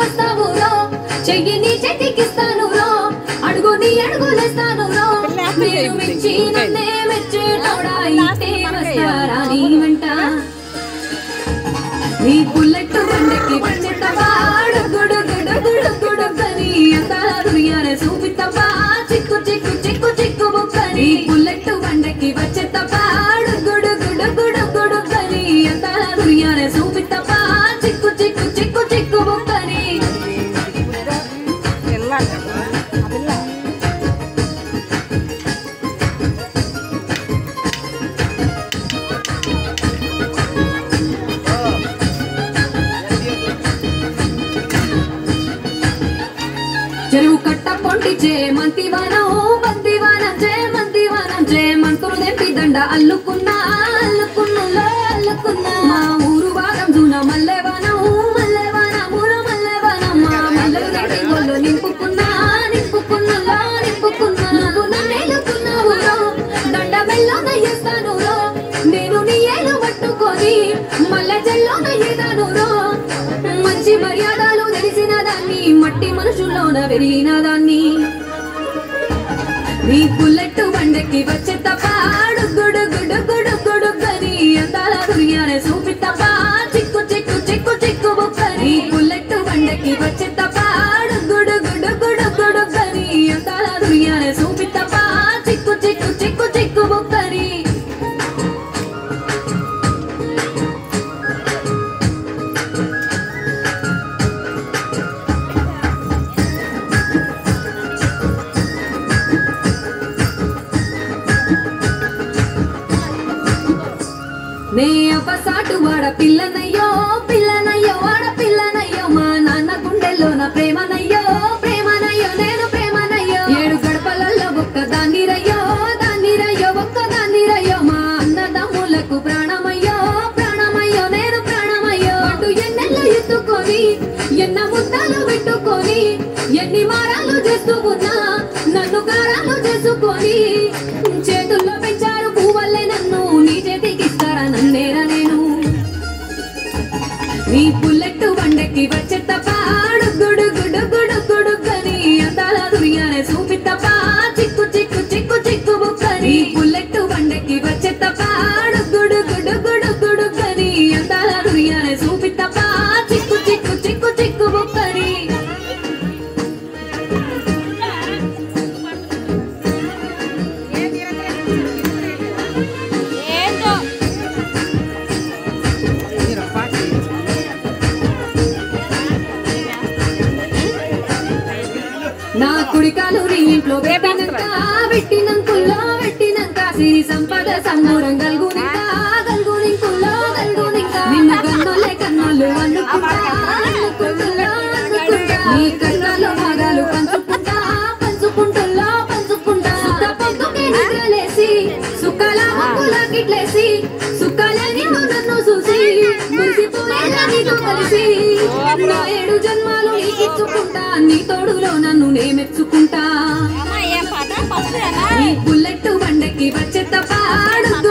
వస్తావు రో చెయ్యి నీ చేతికిస్తాను రో అడుగు నీ అడుగులేస్తాను రో మీరు మెచ్చి నన్నే మెచ్చేటోడా ఇంటే వస్తారా నీ వెంట నీ బుల్లెట్ బండకి వచ్చేటవా గుడు గుడు గుడు గుడు కని అందాల దునియానే చూపితవా చిక్కు చిక్కు చిక్కు చిక్కు బుక్కని బుల్లెట్ బండకి వచ్చేటవా గుడు గుడు గుడు గుడు కని అందాల దునియానే చూపితవా చిక్కు చిక్కు చిక్కు చిక్కు బుక్కని చెరువు కట్ట పొంటిచే మంతివానం బంతివానం చే మంతులు తెంపి దండ అల్లుకున్నా అల్లుకున్నులో అల్లుకున్నా మా ఊరు భాగం జూన మల్లెవానం ఊరు మల్లెవానం మా మల్లెలు తెంపి గొల్లు నింపుకున్నా నింపుకున్నులో నింపుకున్నా నువ్వు నన్నేలుకున్నావు రో దండ మెల్లోన చేస్తాను రో నేను నీ ఏలు పట్టుకొని మల్లె చెల్లోన ఏదాను రో మంచి మర్యాదలు తెలిసిన దాన్ని మట్టి మనుషుల్లోన పెరిగిన దాన్ని నీ బుల్లెట్ బండకి వచ్చే తపాడు గుడు గుడు గుడు గుడు కని అందాల దునియానే చూపితపా చిక్కు చిక్కు చిక్కు చిక్కు బుక్కని బుల్లెట్ బండకి వచ్చే తపాడు గుడు గుడు గుడు గుడు కని అందాల దునియానే చూపితపా చిక్కు చిక్కు చిక్కు చిక్కు బుక్కని నే అపసాటు వాడ పిల్లనయ్యో పిల్లనయ్యో వాడ పిల్లనయ్యో మా నాన్న గుండెల్లోన ప్రేమనయ్యో ప్రేమనయ్యో నేను ప్రేమనయ్యో ఏడు గడపలలో ఒక్కదాన్ని రయ్యో ఒక్కదాన్ని మా అన్నదమ్ములకు ప్రాణమయ్యో ప్రాణమయ్యో నేను ప్రాణమయ్యో అటు ఎన్నెళ్ళు ఎత్తుకొని ఎన్న ముద్దాలు పెట్టుకొని ఎన్ని మారాలు చేస్తూ ఉన్నా నన్ను గారాలు చేసుకొని చేతుల్లో పెంచారు పువ్వల్లే నన్ను నీ చేతికిస్తారా నన్నేరా నేను నీ బుల్లెట్ బండకి వచ్చే తపాడు గుడు గుడు గుడు గుడు కని అందాల దునియానే చూపితపా చిక్కు చిక్కు చిక్కు చిక్కు బుక్కని బుల్లెట్ బండకి వచ్చే తపాడు గుడు గుడు గుడు గుడు కని అందాల దునియానే చూపితపా చిక్కు చిక్కు చిక్కు చిక్కు బుక్కని నా కుడికాలు నీ ఇంట్లో పెట్టినంక సిరి సంపద సంబూరం గల్గునింకుల్లో నిన్ను గన్నోలే కన్నోళ్ళు అనుకుంటా నీ కన్నాలో భాగాలు పంచుకుంటా పొద్దుకే నిద్రలేసి సుఖాల ముక్కులాకిట్లేసి సుఖాలని నన్ను చూసి మురిసిపోయేలా నీతో కలిసి నా 7 జన్మాలు నీకిచ్చుకుంటా నీ తోడులో నన్ను నే మెచ్చుకుంటా నీ బుల్లెట్ బండకి వచ్చే తపాడు